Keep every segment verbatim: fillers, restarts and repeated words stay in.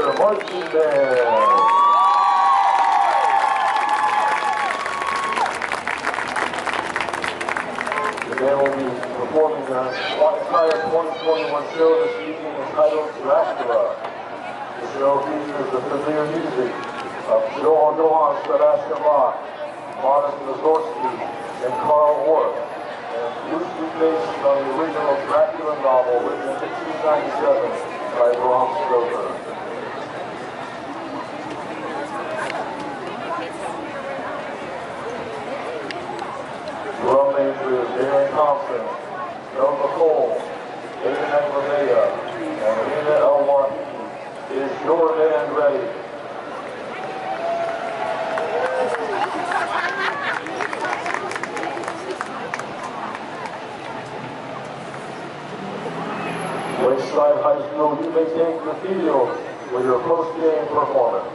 Marching Band. The band will be performing their entire twenty twenty-one show this evening entitled Dracula. The show features the familiar music of Johann Johann Sebastian Bach, Modest Mussorgsky, and Carl Orff, and loosely based on the original Dracula novel written in sixteen ninety-seven by Bram Stoker. Drum majors Darren Thompson, Doug McCole, David Anglamea, and Rena El Wahidi. Is your band ready? Lakeside High School, you may take the field with your post-game performance.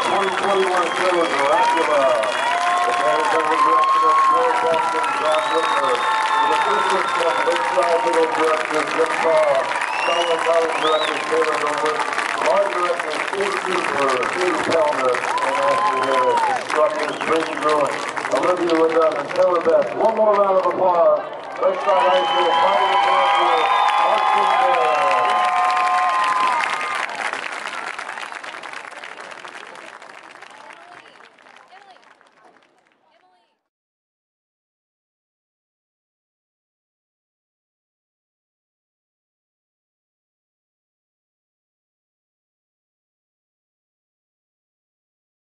twenty twenty-one show is Dracula. The Canterbury director of Joe Boston, John Whitmer. The assistants from Lakeside Middle Director Jim Carr. Solomon Valley Director Taylor Gilbert. Our director Steve Cooper, Steve Kellner, and also the instructors Brady Bruin, Olivia Liddell, and Taylor Best. One more round of applause. Lakeside High School.